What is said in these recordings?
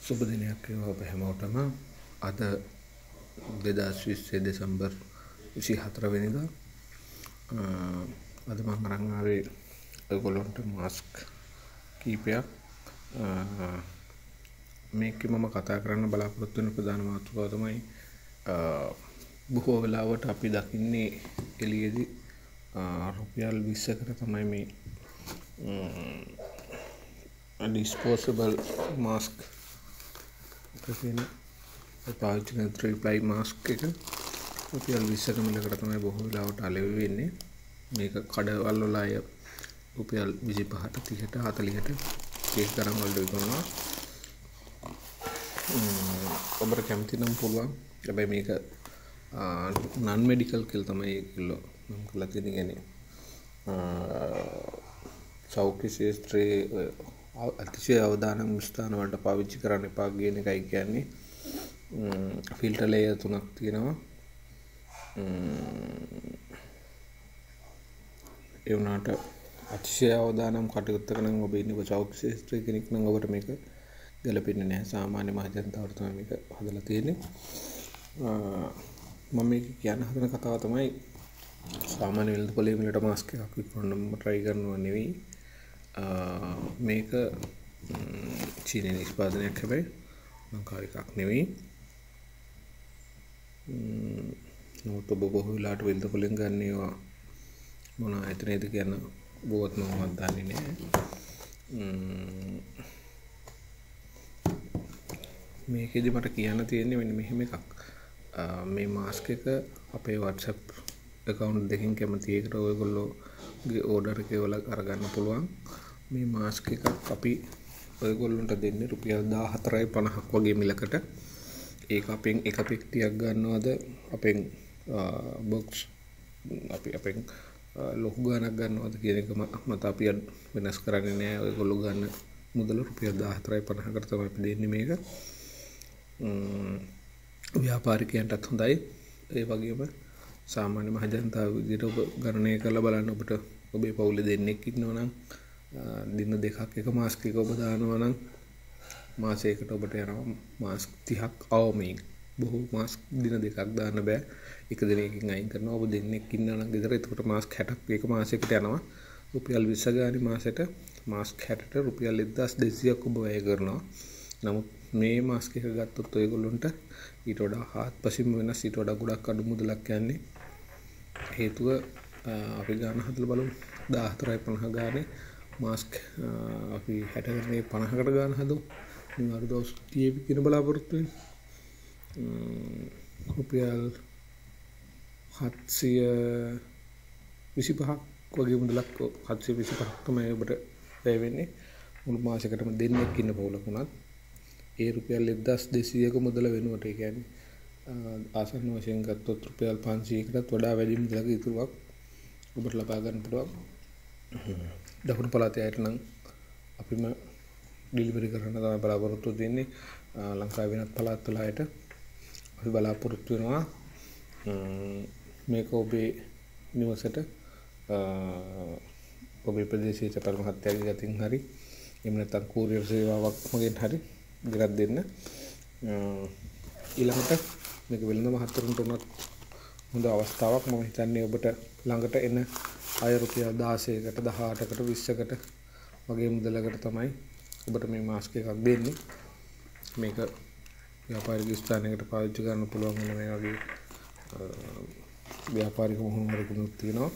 සුබ දිනයක් වේවා ඔබ හැමෝටම. අද 2020 දෙසැම්බර් 24 වෙනිදා. අද මම අරන් ආවේ ඔයගොල්ලන්ට මාස්ක් කීපයක්. මේකේ මම කතා කරන්න බලාපොරොත්තු වෙන ප්‍රධාන මාතෘකාව තමයි බොහෝ වෙලාවට අපි දකින්නේ එළියේදී රුපියල් 20කට තමයි මේ disposable mask කියන පාවිච්චි කරන 3-ply mask එක රුපියල් 20ක මිලකට තමයි බොහෝ වෙලාවට අලෙවි වෙන්නේ. මේක කඩවල් වල අය රුපියල් 25ට 30ට 40ට කේස් ගණන් වලට විකුණනවා. ඔබට කැමති නම් පුළුවන්. හැබැයි මේක non medical කියලා තමයි ඒගොල්ලෝ නම් කරලා තියෙන්නේ. සෞඛ්‍ය ශාස්ත්‍රයේ අතිශය අවදානම් ස්ථාන වලට පාවිච්චි කරන්න එපා කියන එකයි කියන්නේ. ෆිල්ටර් ලේයර් 3ක් තියෙනවා. ඒ වුණාට අතිශය අවදානම් කටයුත්තක නම් ඔබ ඉන්නේ සෞඛ්‍ය ශාස්ත්‍රයේ කෙනෙක් නම් ඔබට මේක ගැලපෙන්නේ නැහැ. සාමාන්‍ය මහජනතාවට තමයි මේක හදලා තියෙන්නේ. මම මේක කියන්න හදන කතාව තමයි සාමාන්‍ය වෙළඳපොලේ මිලට මාස්ක් එකක් විකුණන්න try කරනවා නෙවෙයි. මේක චීන නිෂ්පාදනයක් හැබැයි ලංකාවේ එකක් නෙවෙයි. නමුත් ඔබ බොහෝ වෙලාවට වෙළඳපොලෙන් ගන්න ඒවා මොන ආයතනයේද කියන බොහොත් මම දන්නේ නැහැ. මේකෙදි මට කියන්න තියෙන්නේ මෙන්න මෙහෙම එකක්. මේ මාස්ක් එක අපේ WhatsApp account දෙකකින් කැමති එකට ඔයගොල්ලෝගේ order එක වල අරගන්න පුළුවන්. මේ මාස්ක් එකක් අපි ඔයගොල්ලන්ට දෙන්නේ රුපියල් 14.50ක් වගේ මිලකට. ඒක අපෙන් එක පෙට්ටියක් ගන්නවද අපෙන් box අපෙන් ලොකු ගණනක් ගන්නවද කියන එක මත අපි වෙනස් කරන්නේ නැහැ. ඔයගොල්ලෝ ගන්න මුදල රුපියල් 14.50කට තමයි අපි දෙන්නේ මේක. ව්‍යාපාරිකයන්ටත් හොඳයි. ඒ වගේම සාමාන්‍ය මහජනතාව විදිහට ඔබ ගණනය කරලා බලන්න. ඔබට ඔබේ පවුලේ දෙන්නෙක් ඉන්නවා නම් දින දෙකක් එක මාස්ක් එක ඔබ දානවා නම් මාසයකට ඔබට යනවා මාස්ක් 30ක් අවමෙන්. බොහෝ මාස්ක් දින දෙකක් දාන්න බෑ. එක දිනකින් අයින් කරනවා. ඔබ දෙන්නෙක් ඉන්නවා නම් ගෙදර එතකොට මාස්ක් 60ක් එක මාසයකට යනවා. රුපියල් 20 ගානේ මාසෙට මාස්ක් 60ට රුපියල් 1200ක් ඔබ වැය කරනවා. නමුත් මේ මාස්ක් එක ගත්තොත් ඔයගොල්ලන්ට ඊට වඩා හාත්පසින්ම වෙනස් ඊට වඩා ගොඩක් අඩු මුදලක් යන්නේ. හේතුව අපි ගන්න හදලා බලමු 14.50 ගානේ මාස්ක් අපි 60 ගානේ 50කට ගන්න හදමු. නිවාඩු දවස් 30 කියන බලාපොරොත්තු වෙන්නේ. රුපියල් 725ක් වගේ මුදලක් 725ක් තමයි ඔබට වැය වෙන්නේ. මුළු මාසයකටම දෙන්නෙක් ඉන්න පවුලක උනත් ඒ රුපියල් 1200ක මුදල වෙනුවට ඒ කියන්නේ ආසන්න වශයෙන් ගත්තොත් රුපියල් 500කටත් වඩා වැඩි මුදලක ඉතුරුවක් ඔබට ලබා ගන්න පුළුවන්. දකුණු පළාතේ අයට නම් අපිම ඩෙලිවරි කරන්න තමයි බලාපොරොත්තු වෙන්නේ. ලංකාවේ වෙනත් පළාත් වල අයට අපි බලාපොරොත්තු වෙනවා මේක ඔබේ නිවසට ඔබේ ප්‍රදේශයේ සැපල් මහත්තයාගේ අතින් හරි එහෙම නැත්නම් කූරියර් සේවාවක් මගෙන් හරි ගෙනත් දෙන්න. ඊළඟට මේක වෙළඳ මහත්තුරුන්ට උනත් හොඳ අවස්ථාවක්. මම හිතන්නේ ඔබට ළඟට එන අය රුපියල් 16කට 18කට 20කට වගේ මුදලකට තමයි ඔබට මේ මාස්ක් එකක් දෙන්නේ. මේක ව්‍යාපාරික ස්ථානයකට පාවිච්චි කරන්න පුළුවන් වෙන මේ වගේ ව්‍යාපාරික මොහොනවලකුත් තියෙනවා.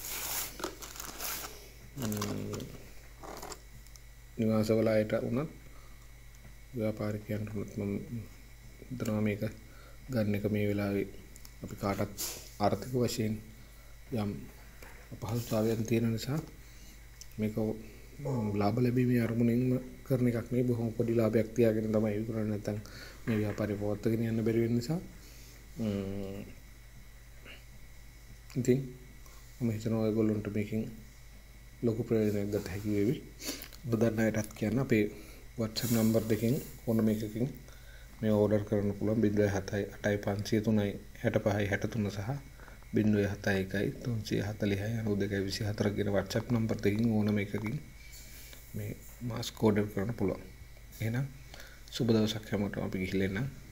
නිවාසවල අයට උනත් ව්‍යාපාරිකයන්ට උනත් මම හිතනවා මේක ගන්න එක මේ වෙලාවේ අපි කාටත් ආර්ථික වශයෙන් යම් අපහසුතාවයන් තියෙන නිසා මේක ලාභ ලැබීමේ අරමුණින්ම කරන එකක් නෙවෙයි. බොහොම පොඩි ලාභයක් තියාගෙන තමයි විකුණන්නේ. නැත්නම් මේ ව්‍යාපාරේ පවත්වාගෙන යන්න බැරි වෙන නිසා ඉතින් මම හිතනවා ඔයගොල්ලන්ට මේකෙන් ලොකු ප්‍රයෝජනයක් ගන්න හැකි වේවි. ඔබ දන්න අයටත් කියන්න අපේ WhatsApp නම්බර් දෙකෙන් ඕනම එකකින් මේ ඕඩර් කරන්න පුළුවන්. 077 853 65 63 සහ 071 340 9224 කියන WhatsApp නම්බර් දෙකකින් ඕනම එකකින් මේ මාස්ක් ඕඩර් කරන්න පුළුවන්. එහෙනම් සුබ දවසක් හැමෝටම අපි ගිහින් එන්නම්.